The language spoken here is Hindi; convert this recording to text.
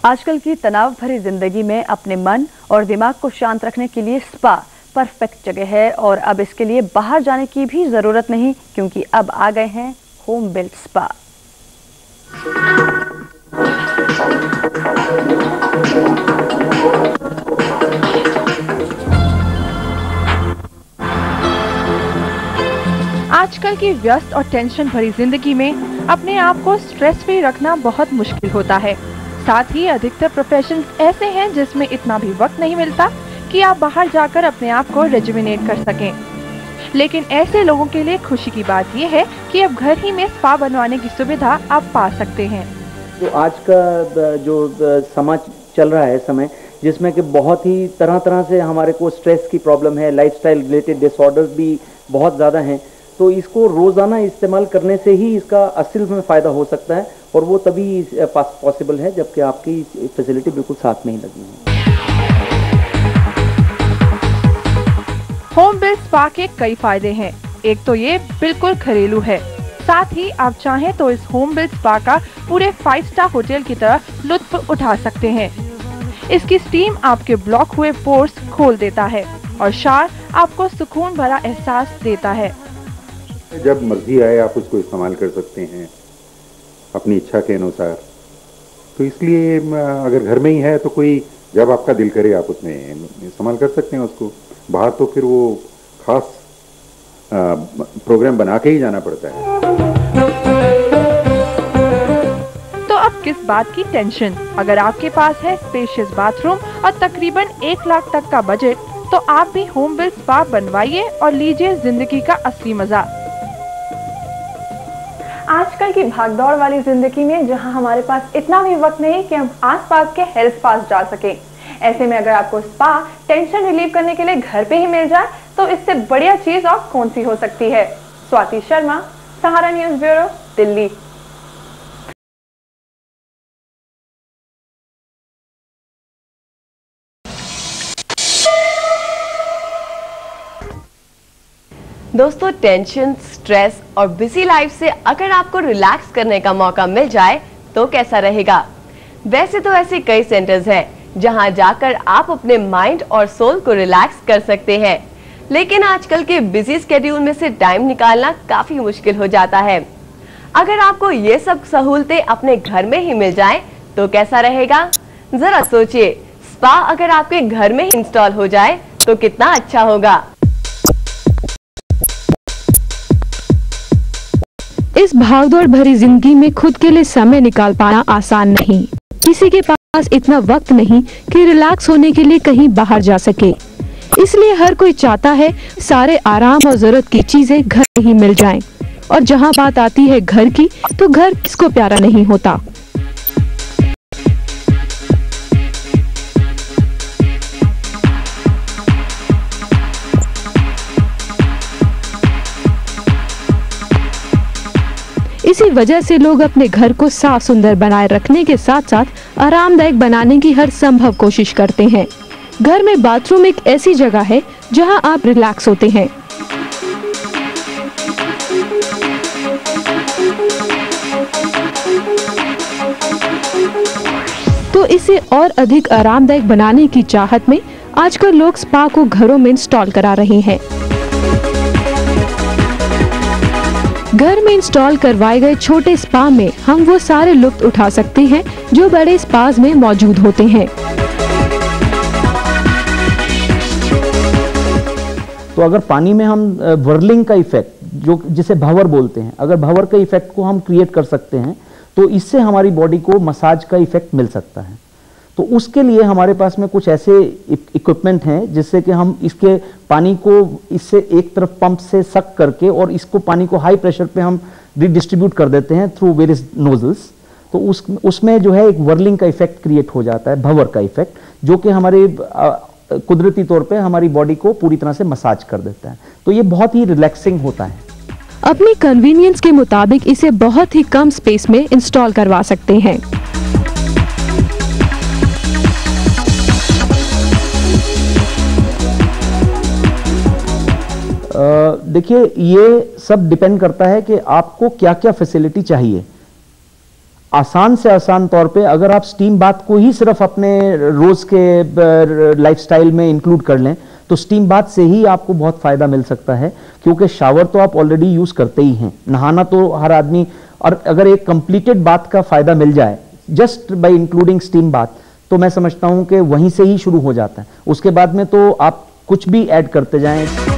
आजकल की तनाव भरी जिंदगी में अपने मन और दिमाग को शांत रखने के लिए स्पा परफेक्ट जगह है और अब इसके लिए बाहर जाने की भी जरूरत नहीं, क्योंकि अब आ गए हैं होम बिल्ट स्पा। आजकल की व्यस्त और टेंशन भरी जिंदगी में अपने आप को स्ट्रेस फ्री रखना बहुत मुश्किल होता है। साथ ही अधिकतर प्रोफेशंस ऐसे हैं जिसमें इतना भी वक्त नहीं मिलता कि आप बाहर जाकर अपने आप को रेजुविनेट कर सकें। लेकिन ऐसे लोगों के लिए खुशी की बात यह है कि अब घर ही में स्पा बनवाने की सुविधा आप पा सकते हैं। तो आज का जो समाज चल रहा है समय, जिसमें कि बहुत ही तरह तरह से हमारे को स्ट्रेस की प्रॉब्लम है, लाइफस्टाइल रिलेटेड डिसऑर्डर्स भी बहुत ज़्यादा हैं, तो इसको रोज़ाना इस्तेमाल करने से ही इसका असल में फ़ायदा हो सकता है और वो तभी पॉसिबल है जबकि आपकी फैसिलिटी बिल्कुल साथ में ही लगी है। होम बिल्ट स्पा के कई फायदे हैं। एक तो ये बिल्कुल घरेलू है, साथ ही आप चाहें तो इस होम बिल्ट स्पा का पूरे 5 स्टार होटल की तरह लुत्फ उठा सकते हैं। इसकी स्टीम आपके ब्लॉक हुए पोर्स खोल देता है और शावर आपको सुकून भरा एहसास देता है। जब मर्जी आए आप उसको इस्तेमाल कर सकते हैं अपनी इच्छा के अनुसार। तो इसलिए अगर घर में ही है तो कोई जब आपका दिल करे आप उसमें इस्तेमाल कर सकते हैं उसको। बाहर तो फिर वो खास प्रोग्राम बना के ही जाना पड़ता है। तो अब किस बात की टेंशन? अगर आपके पास है स्पेशियस बाथरूम और तकरीबन 1 लाख तक का बजट, तो आप भी होम बिल्ट स्पा बनवाइए और लीजिए जिंदगी का असली मजा। आजकल की भागदौड़ वाली जिंदगी में जहां हमारे पास इतना भी वक्त नहीं कि हम आसपास के हेल्थ स्पास जा सकें, ऐसे में अगर आपको स्पा टेंशन रिलीव करने के लिए घर पे ही मिल जाए तो इससे बढ़िया चीज और कौन सी हो सकती है। Swati Sharma, Sahara news bureau, Delhi. दोस्तों, टेंशन, स्ट्रेस और बिजी लाइफ से अगर आपको रिलैक्स करने का मौका मिल जाए तो कैसा रहेगा? वैसे तो ऐसे कई सेंटर्स हैं जहां जाकर आप अपने माइंड और सोल को रिलैक्स कर सकते हैं, लेकिन आजकल के बिजी स्केड्यूल में से टाइम निकालना काफी मुश्किल हो जाता है। अगर आपको ये सब सहूलतें अपने घर में ही मिल जाएं तो कैसा रहेगा? जरा सोचिए, स्पा अगर आपके घर में ही इंस्टॉल हो जाए तो कितना अच्छा होगा। इस भागदौड़ भरी जिंदगी में खुद के लिए समय निकाल पाना आसान नहीं। किसी के पास इतना वक्त नहीं कि रिलैक्स होने के लिए कहीं बाहर जा सके। इसलिए हर कोई चाहता है सारे आराम और जरूरत की चीजें घर में ही मिल जाएं। और जहां बात आती है घर की, तो घर किसको प्यारा नहीं होता। इसी वजह से लोग अपने घर को साफ सुंदर बनाए रखने के साथ साथ आरामदायक बनाने की हर संभव कोशिश करते हैं। घर में बाथरूम एक ऐसी जगह है जहां आप रिलैक्स होते हैं। तो इसे और अधिक आरामदायक बनाने की चाहत में आजकल लोग स्पा को घरों में इंस्टॉल करा रहे हैं। घर में इंस्टॉल करवाए गए छोटे स्पा में हम वो सारे लुत्फ उठा सकते हैं जो बड़े स्पास में मौजूद होते हैं। तो अगर पानी में हम वर्लिंग का इफेक्ट, जो जिसे भंवर बोलते हैं, अगर भंवर का इफेक्ट को हम क्रिएट कर सकते हैं तो इससे हमारी बॉडी को मसाज का इफेक्ट मिल सकता है। तो उसके लिए हमारे पास में कुछ ऐसे इक्विपमेंट हैं जिससे कि हम इसके पानी को इससे एक तरफ पंप से सक करके और इसको पानी को हाई प्रेशर पे हम डिस्ट्रीब्यूट कर देते हैं थ्रू वेरियस नोजल्स। तो उसमें जो है एक वर्लिंग का इफेक्ट क्रिएट हो जाता है, भंवर का इफेक्ट, जो कि हमारे कुदरती तौर पे हमारी बॉडी को पूरी तरह से मसाज कर देता है। तो ये बहुत ही रिलैक्सिंग होता है। अपनी कन्वीनियंस के मुताबिक इसे बहुत ही कम स्पेस में इंस्टॉल करवा सकते हैं। देखिए, ये सब डिपेंड करता है कि आपको क्या क्या फैसिलिटी चाहिए। आसान से आसान तौर पे अगर आप स्टीम बाथ को ही सिर्फ अपने रोज के लाइफस्टाइल में इंक्लूड कर लें तो स्टीम बाथ से ही आपको बहुत फायदा मिल सकता है, क्योंकि शावर तो आप ऑलरेडी यूज करते ही हैं, नहाना तो हर आदमी, और अगर एक कंप्लीटेड बाथ का फायदा मिल जाए just by including steam bath, तो मैं समझता हूं कि वहीं से ही शुरू हो जाता है। उसके बाद में तो आप कुछ भी ऐड करते जाएं।